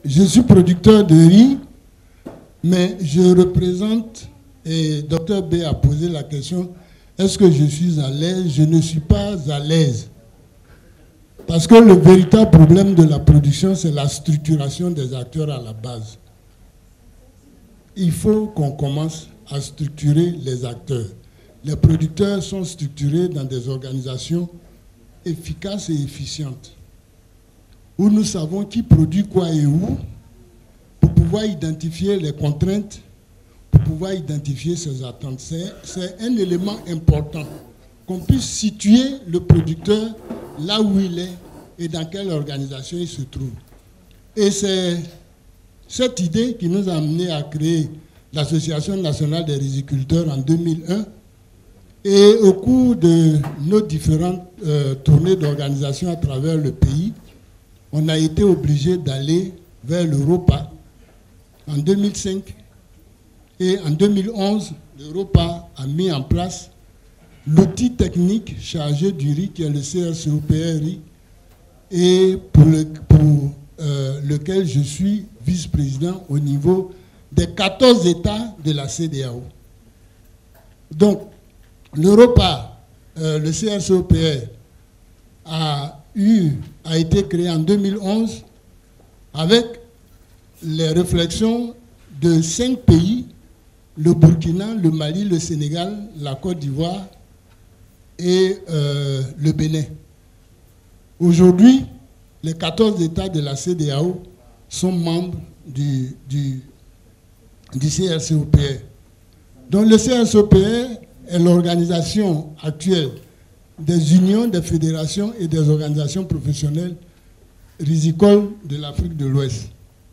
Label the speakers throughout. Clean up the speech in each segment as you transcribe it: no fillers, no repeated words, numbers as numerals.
Speaker 1: je suis producteur de riz, mais je représente, et Dr B a posé la question, est-ce que je suis à l'aise? Je ne suis pas à l'aise. Parce que le véritable problème de la production, c'est la structuration des acteurs à la base. Il faut qu'on commence à structurer les acteurs. Les producteurs sont structurés dans des organisations efficaces et efficientes, où nous savons qui produit quoi et où, pour pouvoir identifier les contraintes, pour pouvoir identifier ses attentes. C'est un élément important, qu'on puisse situer le producteur là où il est et dans quelle organisation il se trouve. Et c'est cette idée qui nous a amené à créer l'Association nationale des riziculteurs en 2001. Et au cours de nos différentes tournées d'organisation à travers le pays, on a été obligé d'aller vers l'Europa en 2005. Et en 2011, l'Europa a mis en place l'outil technique chargé du riz, qui est le CRCOPR riz, et pour lequel je suis vice-président au niveau des 14 États de la CEDEAO. Donc, l'Europa, le CRCOPR, a été créé en 2011 avec les réflexions de 5 pays, le Burkina, le Mali, le Sénégal, la Côte d'Ivoire et le Bénin. Aujourd'hui, les 14 États de la CEDEAO sont membres du CRCOPR. Donc le CRCOPR est l'organisation actuelle des unions, des fédérations et des organisations professionnelles rizicoles de l'Afrique de l'Ouest.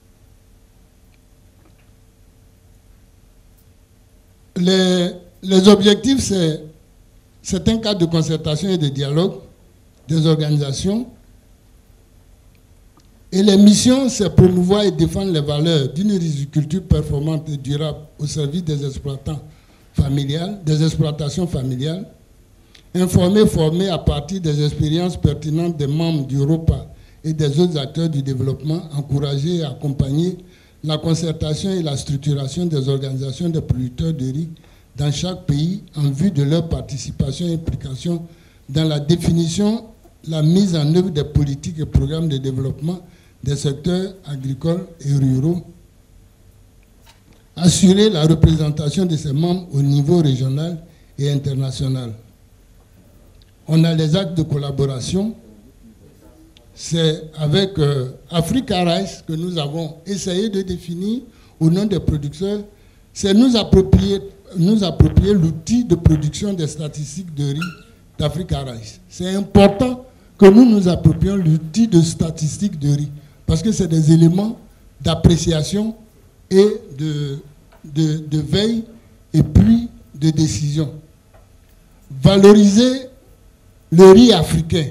Speaker 1: Les objectifs, c'est un cadre de concertation et de dialogue des organisations. Et les missions, c'est promouvoir et défendre les valeurs d'une riziculture performante et durable au service des exploitants familiales, des exploitations familiales, informer, former à partir des expériences pertinentes des membres du ROPA et des autres acteurs du développement, encourager et accompagner la concertation et la structuration des organisations de producteurs de riz dans chaque pays en vue de leur participation et implication dans la définition, la mise en œuvre des politiques et programmes de développement des secteurs agricoles et ruraux, assurer la représentation de ses membres au niveau régional et international. On a les actes de collaboration. C'est avec Africa Rice que nous avons essayé de définir au nom des producteurs, c'est nous approprier l'outil de production des statistiques de riz d'Africa Rice. C'est important que nous nous approprions l'outil de statistiques de riz, parce que c'est des éléments d'appréciation et de veille et puis de décision. Valoriser le riz africain.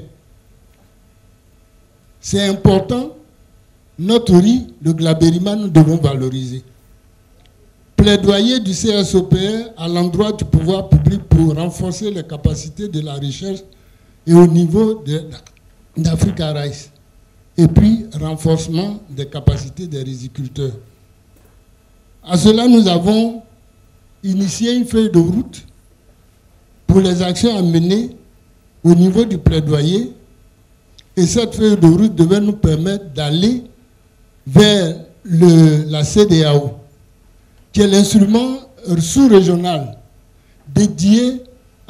Speaker 1: C'est important. Notre riz, le glabérima, nous devons valoriser. Plaidoyer du CRCOPR à l'endroit du pouvoir public pour renforcer les capacités de la recherche et au niveau d'Africa Rice. Et puis, renforcement des capacités des riziculteurs. À cela, nous avons initié une feuille de route pour les actions à mener au niveau du plaidoyer. Et cette feuille de route devait nous permettre d'aller vers la CEDEAO, qui est l'instrument sous-régional dédié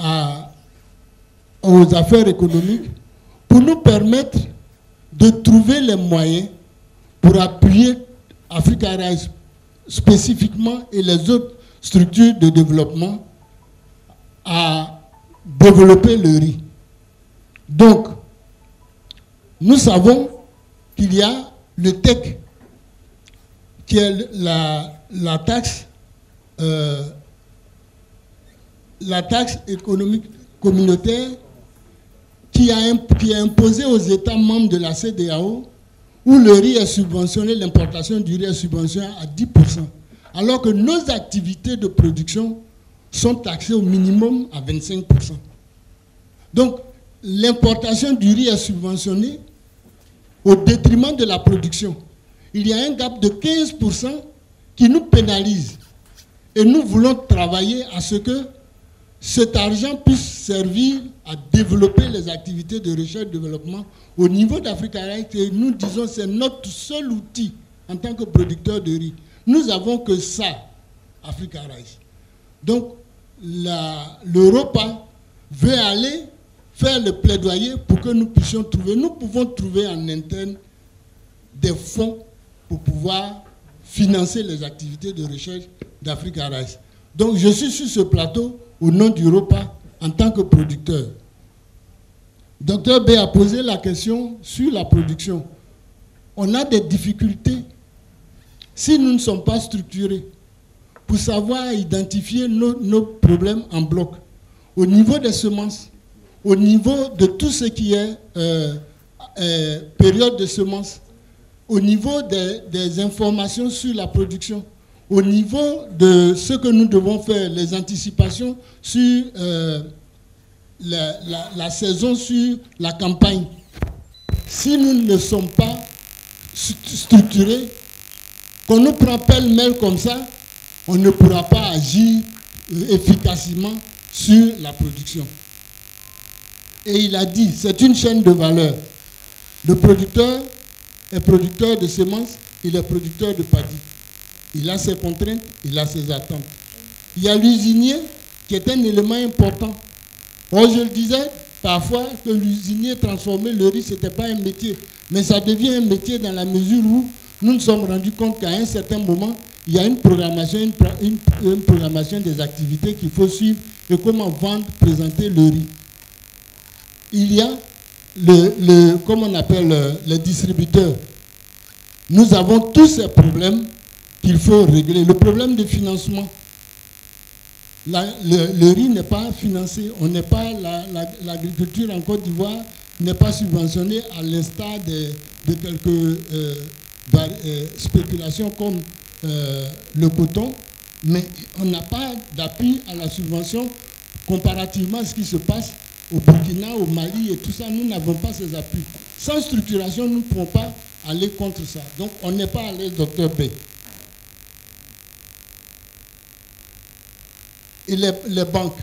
Speaker 1: aux affaires économiques, pour nous permettre de trouver les moyens pour appuyer Africa Rice spécifiquement et les autres structures de développement à développer le riz. Donc, nous savons qu'il y a le TEC, qui est la taxe économique communautaire qui est imposée aux États membres de la CEDEAO, où le riz est subventionné, l'importation du riz est subventionnée à 10%, alors que nos activités de production sont taxées au minimum à 25%. Donc, l'importation du riz est subventionnée au détriment de la production. il y a un gap de 15% qui nous pénalise. Et nous voulons travailler à ce que cet argent puisse servir à développer les activités de recherche et développement au niveau d'Africa Rice. Et nous disons que c'est notre seul outil en tant que producteur de riz. Nous n'avons que ça, Africa Rice. Donc, l'Europa veut aller faire le plaidoyer pour que nous puissions trouver. Nous pouvons trouver en interne des fonds pour pouvoir financer les activités de recherche d'Africa Rice. Donc, je suis sur ce plateau au nom d'Europa en tant que producteur. Dr B a posé la question sur la production. On a des difficultés si nous ne sommes pas structurés pour savoir identifier nos problèmes en bloc. Au niveau des semences, au niveau de tout ce qui est période de semences, au niveau des informations sur la production, au niveau de ce que nous devons faire, les anticipations sur la saison, sur la campagne. Si nous ne sommes pas structurés, qu'on nous prend pêle-mêle comme ça, on ne pourra pas agir efficacement sur la production. Et il a dit, c'est une chaîne de valeur. Le producteur est producteur de semences, il est producteur de paddy. Il a ses contraintes, il a ses attentes. Il y a l'usinier qui est un élément important. Or, je le disais parfois que l'usinier transformer le riz, ce n'était pas un métier. Mais ça devient un métier dans la mesure où nous nous sommes rendus compte qu'à un certain moment, il y a une programmation des activités qu'il faut suivre et comment vendre, présenter le riz. Il y a comment on appelle les distributeurs. Nous avons tous ces problèmes qu'il faut régler. Le problème de financement. Le riz n'est pas financé. On n'est pas l'agriculture en Côte d'Ivoire n'est pas subventionnée à l'instar de quelques spéculations comme le coton, mais on n'a pas d'appui à la subvention comparativement à ce qui se passe au Burkina, au Mali et tout ça. Nous n'avons pas ces appuis. Sans structuration, nous ne pouvons pas aller contre ça. Donc, on n'est pas à l'aise, Dr B. Et les banques.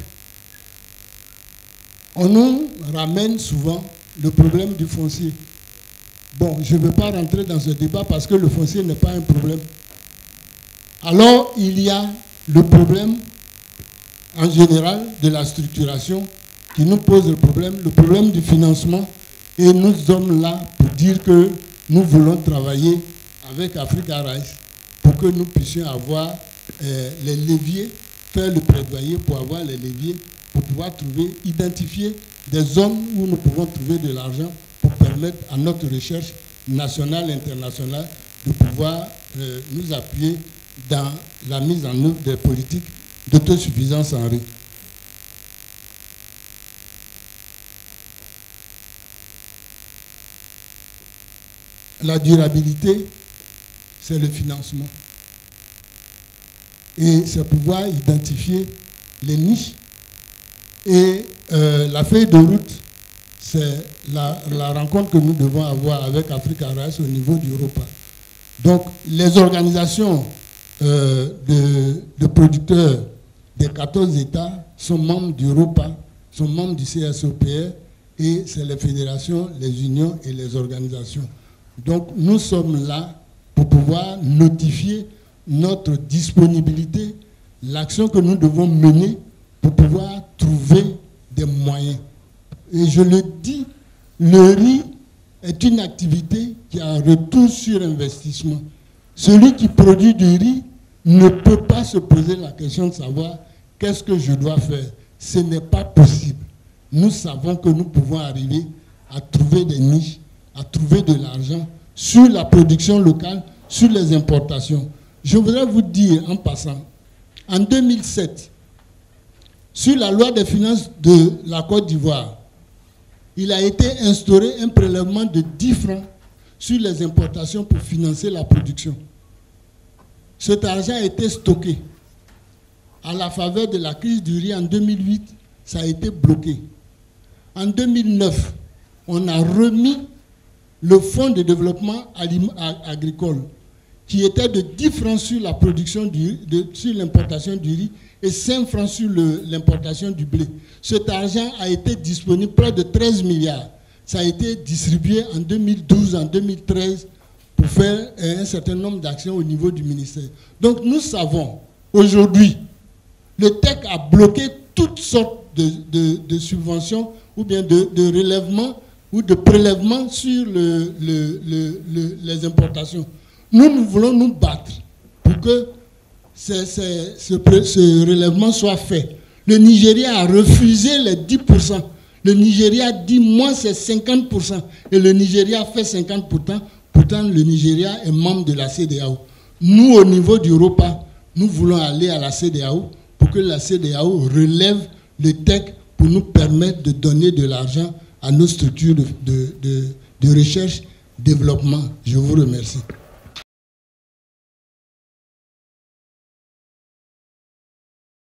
Speaker 1: On nous ramène souvent le problème du foncier. Bon, je ne veux pas rentrer dans ce débat parce que le foncier n'est pas un problème. Alors, il y a le problème, en général, de la structuration qui nous pose le problème du financement. Et nous sommes là pour dire que nous voulons travailler avec Africa Rice pour que nous puissions avoir les leviers, faire le plaidoyer pour avoir les leviers, pour pouvoir trouver, identifier des zones où nous pouvons trouver de l'argent pour permettre à notre recherche nationale et internationale de pouvoir nous appuyer dans la mise en œuvre des politiques d'autosuffisance en riz. La durabilité, c'est le financement. Et c'est pouvoir identifier les niches. Et la feuille de route, c'est la rencontre que nous devons avoir avec Africa Rice au niveau d'Europa. Donc, les organisations de producteurs des 14 États sont membres d'Europa, sont membres du CSOPR, et c'est les fédérations, les unions et les organisations. Donc, nous sommes là pour pouvoir notifier notre disponibilité, l'action que nous devons mener pour pouvoir trouver des moyens. Et je le dis, le riz est une activité qui a un retour sur investissement. Celui qui produit du riz ne peut pas se poser la question de savoir qu'est-ce que je dois faire. Ce n'est pas possible. Nous savons que nous pouvons arriver à trouver des niches, à trouver de l'argent sur la production locale, sur les importations. Je voudrais vous dire en passant, en 2007, sur la loi des finances de la Côte d'Ivoire, il a été instauré un prélèvement de 10 francs sur les importations pour financer la production. Cet argent a été stocké. À la faveur de la crise du riz en 2008, ça a été bloqué. En 2009, on a remis le fonds de développement agricole qui était de 10 francs sur la production sur l'importation du riz et 5 francs sur l'importation du blé. Cet argent a été disponible, près de 13 milliards. Ça a été distribué en 2012, en 2013, pour faire un certain nombre d'actions au niveau du ministère. Donc nous savons, aujourd'hui, le TEC a bloqué toutes sortes de subventions ou bien de relèvements ou de prélèvements sur les importations. Nous voulons nous battre pour que ce relèvement soit fait. Le Nigeria a refusé les 10%. Le Nigeria dit, moi, c'est 50%. Et le Nigeria fait 50%. Pourtant, le Nigeria est membre de la CEDEAO. Nous, au niveau du ROPA, nous voulons aller à la CEDEAO pour que la CEDEAO relève le TEC pour nous permettre de donner de l'argent à nos structures de recherche, développement. Je vous remercie.